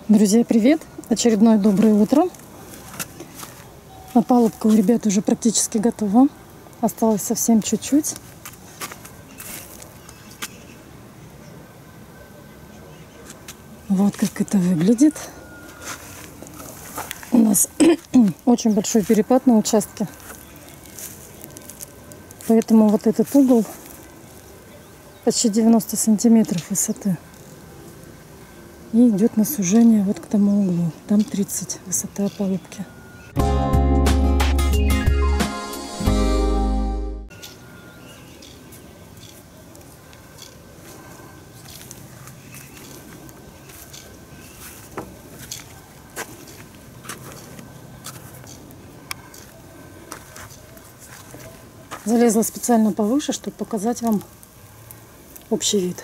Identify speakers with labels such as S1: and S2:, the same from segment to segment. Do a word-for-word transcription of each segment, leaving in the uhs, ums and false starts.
S1: Друзья, привет! Очередное доброе утро. Опалубка у ребят уже практически готова. Осталось совсем чуть-чуть. Вот как это выглядит. У нас очень большой перепад на участке. Поэтому вот этот угол почти девяносто сантиметров высоты. И идет на сужение вот к тому углу. Там тридцать высота опалубки. Залезла специально повыше, чтобы показать вам общий вид.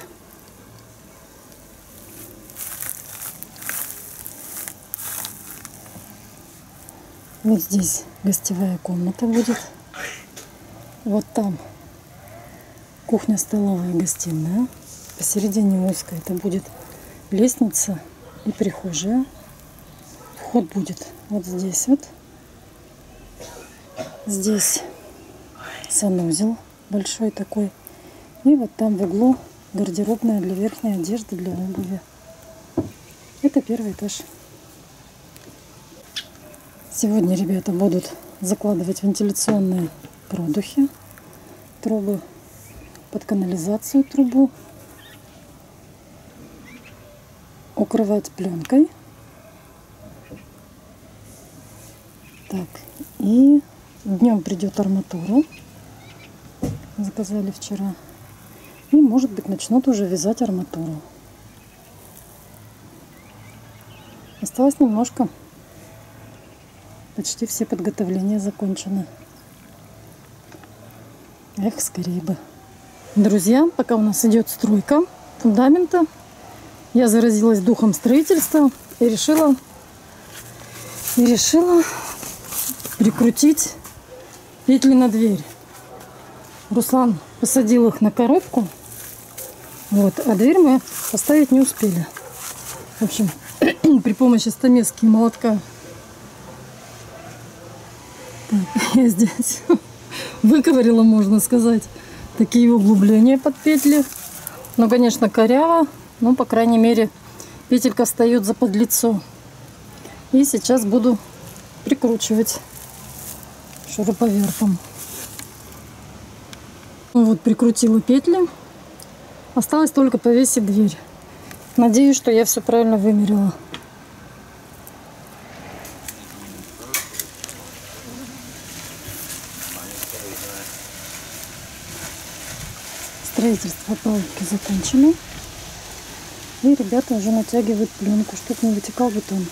S1: Вот здесь гостевая комната будет. Вот там кухня-столовая и гостиная. Посередине узкая это будет лестница и прихожая. Вход будет вот здесь вот. Здесь санузел большой такой. И вот там в углу гардеробная для верхней одежды, для обуви. Это первый этаж. Сегодня ребята будут закладывать вентиляционные продухи, трубы под канализацию, трубу, укрывать пленкой. Так, и днем придет арматура, заказали вчера, и может быть начнут уже вязать арматуру. Осталось немножко. Почти все подготовления закончены. Эх, скорее бы. Друзья, пока у нас идет стройка фундамента, я заразилась духом строительства и решила, и решила прикрутить петли на дверь. Руслан посадил их на коробку, вот, а дверь мы поставить не успели. В общем, при помощи стамески и молотка я здесь выковырила, можно сказать, такие углубления под петли. Ну, конечно, коряво, но, по крайней мере, петелька встает за подлицо. И сейчас буду прикручивать шуруповертом. Ну, вот прикрутила петли. Осталось только повесить дверь. Надеюсь, что я все правильно вымерила. Строительство опалубки закончено. И ребята уже натягивают пленку, чтобы не вытекал бетон.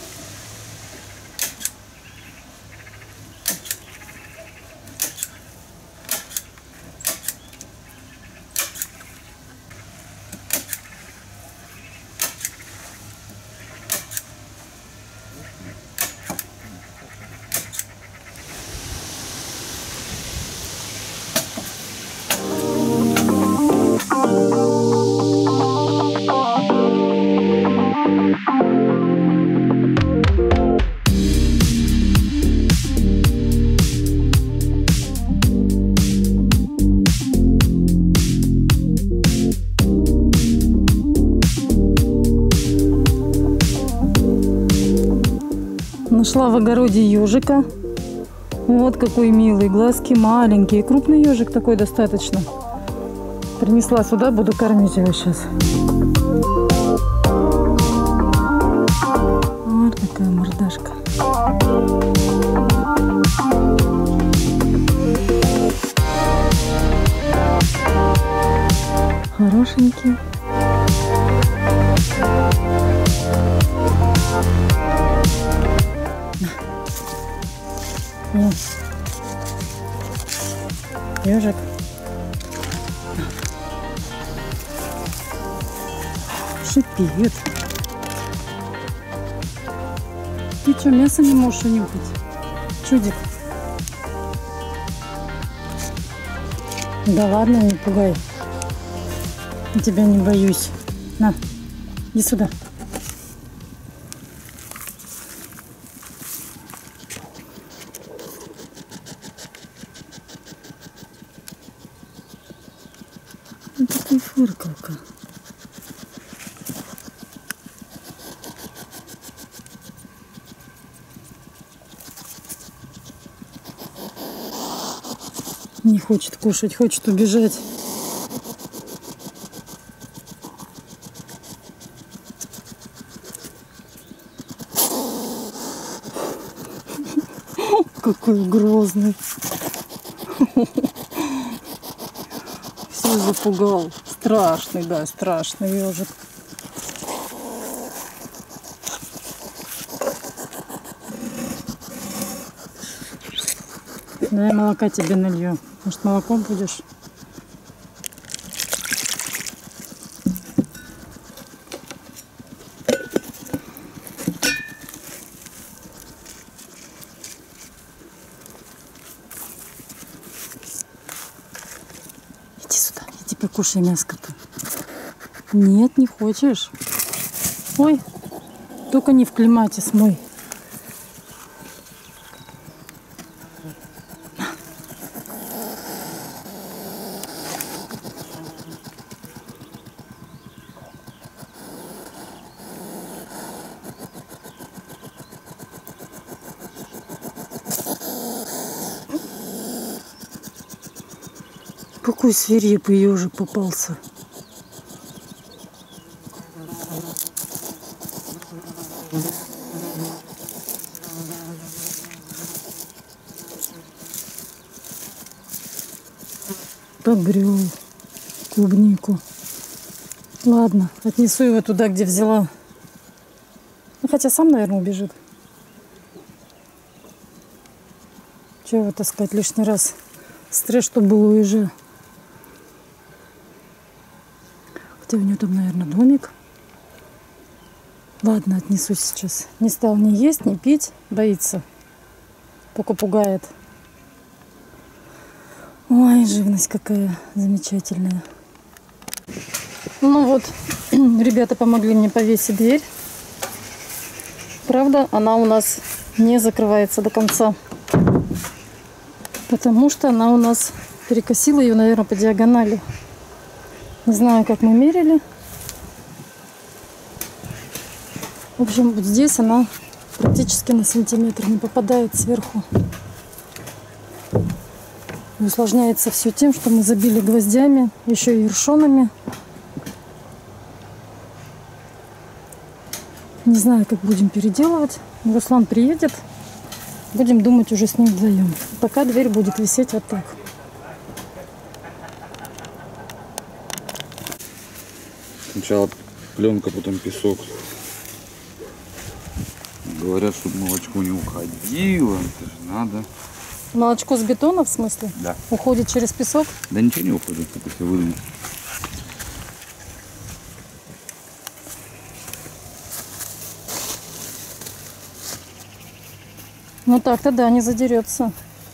S1: Нашла в огороде ежика. Вот какой милый. Глазки маленькие. Крупный ежик такой достаточно. Принесла сюда, буду кормить его сейчас. Вот какая мордашка. Хорошенький. Ежик. Шипит. Ты что, мясо не можешь унюхать? Чудик. Да ладно, не пугай. Я тебя не боюсь. На, иди сюда. И фыркалка. Не хочет кушать, хочет убежать. Какой грозный. Все запугал. Страшный, да, страшный ежик. Давай молока тебе налью. Может, молоком будешь? Иди сюда, иди покушай мяско-то. Нет, не хочешь? Ой, только не в клематис мой. Какой свирепый ежик попался. Погрел клубнику. Ладно, отнесу его туда, где взяла. Ну, хотя сам, наверное, убежит. Чего его таскать лишний раз? Стресс, что был у ежа. Хотя у него там, наверное, домик. Ладно, отнесу сейчас. Не стал ни есть, ни пить. Боится. Только пугает. Ой, живность какая замечательная. Ну вот, ребята помогли мне повесить дверь. Правда, она у нас не закрывается до конца. Потому что она у нас перекосила ее, наверное, по диагонали. Не знаю, как мы мерили. В общем, вот здесь она практически на сантиметр не попадает сверху. И усложняется все тем, что мы забили гвоздями, еще и ершонами. Не знаю, как будем переделывать. Руслан приедет. Будем думать уже с ним вдвоем. Пока дверь будет висеть вот так.
S2: Сначала пленка, потом песок. Говорят, чтобы молочко не уходило. Это же надо.
S1: Молочко с бетона, в смысле?
S2: Да.
S1: Уходит через песок?
S2: Да ничего не уходит, это все выдумать.
S1: Ну так-то да, не задерется.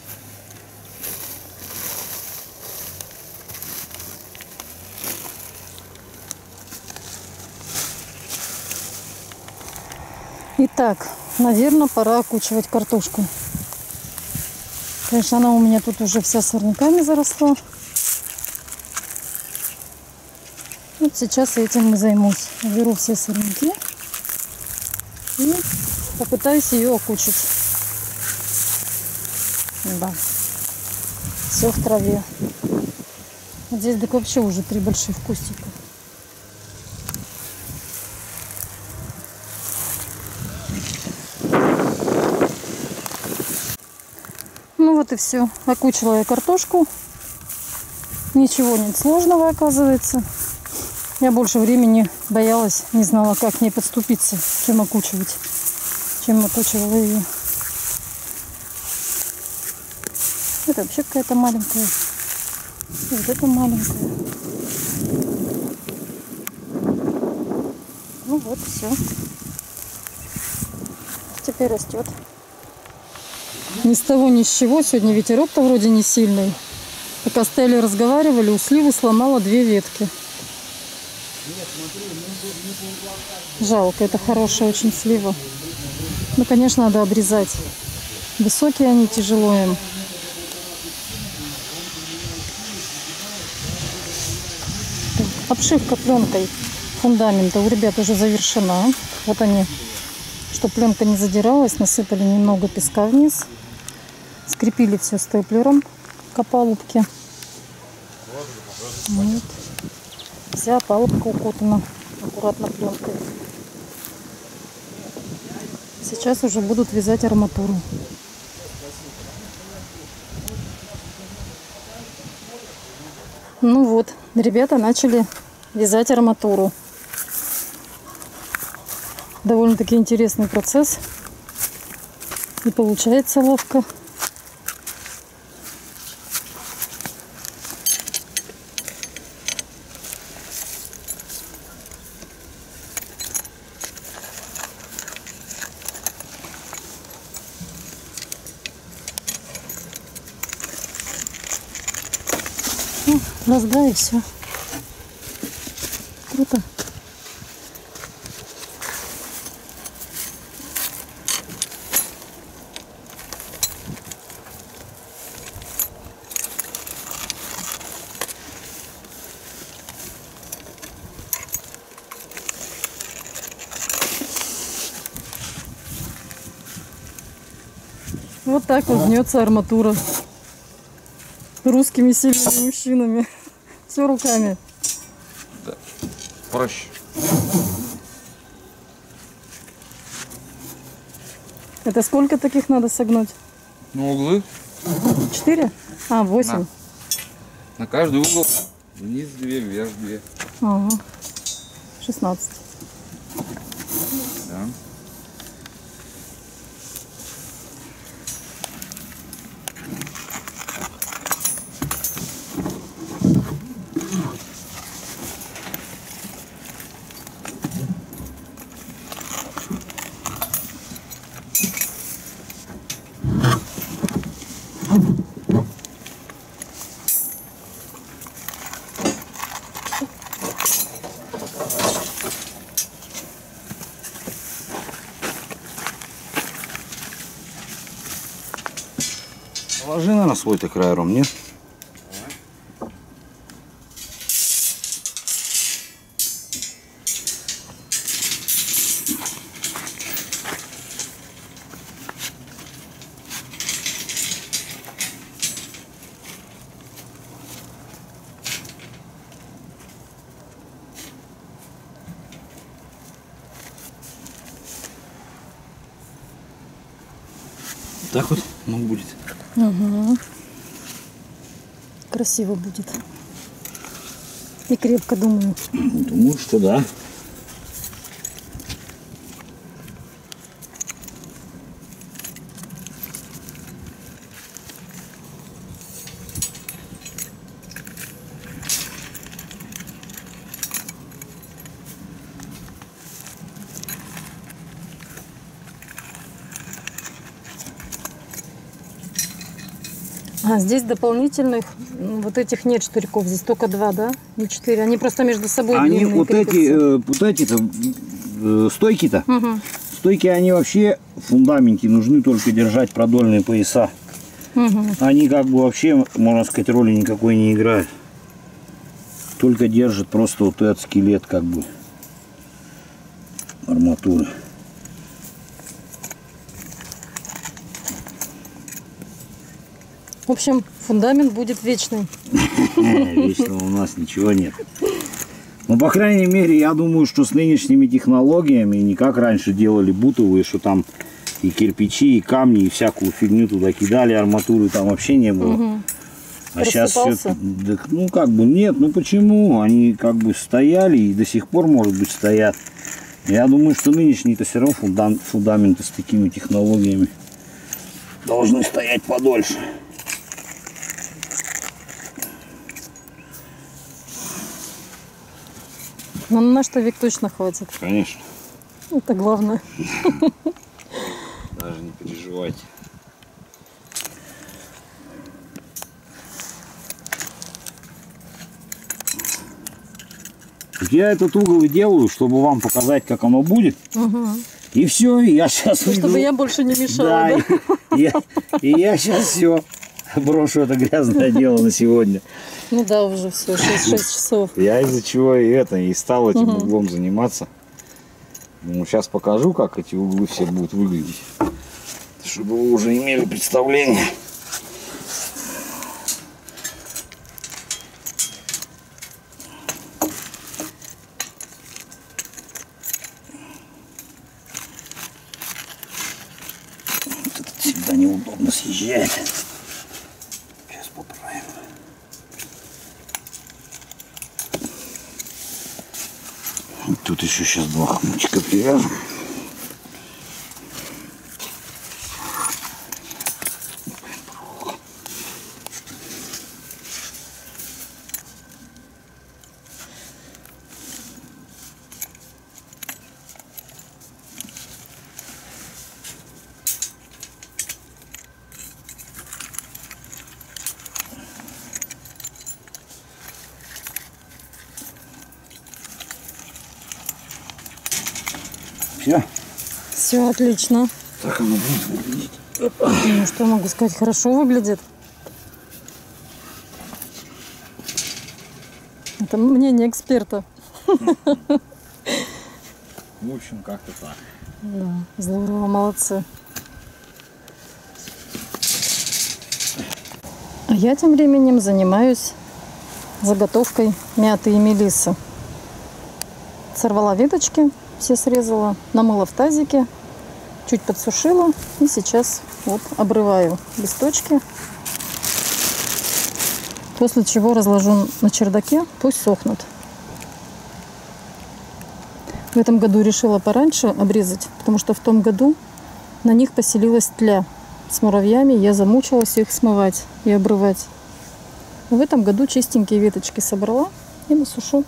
S1: Итак, наверное, пора окучивать картошку. Конечно, она у меня тут уже вся сорняками заросла. Вот сейчас этим и займусь. Беру все сорняки и попытаюсь ее окучить. Да. Все в траве. Вот здесь так вообще уже три больших кустика. Ну вот и все. Окучила я картошку. Ничего нет сложного, оказывается. Я больше времени боялась, не знала, как к ней подступиться, чем окучивать, чем окучивала ее. Это вообще какая-то маленькая. И вот это маленькая. Ну вот, все. Теперь растет. Ни с того, ни с чего. Сегодня ветерок-то вроде не сильный. Пока стояли, разговаривали, у сливы сломала две ветки. Жалко, это хорошая очень слива. Ну, конечно, надо обрезать. Высокие они, тяжело им. Так. Обшивка пленкой фундамента у ребят уже завершена. Вот они, чтобы пленка не задиралась, насыпали немного песка вниз. Скрепили все степлером к опалубке. Вот. Вся опалубка укутана аккуратно пленкой. Сейчас уже будут вязать арматуру. Ну вот, ребята начали вязать арматуру. Довольно-таки интересный процесс. И получается ловко. Раз, да, и все. Круто. Вот так вот гнется арматура. Русскими сильными мужчинами. Все руками.
S2: Да. Проще.
S1: Это сколько таких надо согнуть?
S2: Ну, углы.
S1: Четыре? А, восемь.
S2: На, на каждый угол. Вниз две, вверх две.
S1: Ага. Шестнадцать.
S2: Да. Положи, наверное, свой-то край, Ром, нет? Так вот, ну, будет.
S1: Угу. Красиво будет. И крепко, думаю.
S2: Думаю, что да.
S1: А, здесь дополнительных вот этих нет штырьков. Здесь только два, да? Не четыре. Они просто между собой
S3: Они
S1: длинные
S3: вот эти, э, вот эти-то, э, стойки-то,
S1: Угу.
S3: стойки, они вообще в фундаменте нужны только держать продольные пояса.
S1: Угу.
S3: Они как бы вообще, можно сказать, роли никакой не играют. Только держит просто вот этот скелет как бы арматуры.
S1: В общем, фундамент будет вечный.
S3: Вечного у нас ничего нет. Ну, по крайней мере, я думаю, что с нынешними технологиями, не как раньше делали бутовые, что там и кирпичи, и камни, и всякую фигню туда кидали, арматуры там вообще не было.
S1: Угу.
S3: А сейчас все,
S1: Рассыпался?
S3: ну как бы нет, ну почему? Они как бы стояли и до сих пор, может быть, стоят. Я думаю, что нынешние-то все равно фундам- фундаменты с такими технологиями должны стоять подольше.
S1: Но на наш век точно хватит.
S3: Конечно.
S1: Это главное.
S3: Даже не переживайте. Я этот угол и делаю, чтобы вам показать, как оно будет.
S1: Угу.
S3: И все, и я сейчас
S1: Чтобы я больше не мешала,
S3: Да,
S1: да?
S3: и, и я, и я сейчас все брошу это грязное дело на сегодня.
S1: Ну да, уже все, шесть часов.
S3: Я из-за чего и это, и стал этим углом заниматься. Ну, сейчас покажу, как эти углы все будут выглядеть. Чтобы вы уже имели представление. Это всегда неудобно съезжает. Сейчас поправим. Тут еще сейчас два хомучка привяжем. Все.
S1: Все отлично.
S3: Так оно будет выглядеть.
S1: Ну, что могу сказать, хорошо выглядит. Это мнение эксперта.
S3: В общем, как-то так.
S1: Да, здорово, молодцы. А я тем временем занимаюсь заготовкой мяты и мелиссы. Сорвала веточки, все срезала, намыла в тазике, чуть подсушила и сейчас вот обрываю листочки. После чего разложу на чердаке, пусть сохнут. В этом году решила пораньше обрезать, потому что в том году на них поселилась тля с муравьями. Я замучилась их смывать и обрывать. Но в этом году чистенькие веточки собрала и насушу.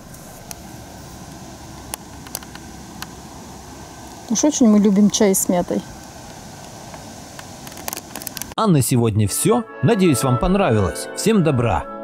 S1: Уж очень мы любим чай с мятой.
S4: А на сегодня все. Надеюсь, вам понравилось. Всем добра!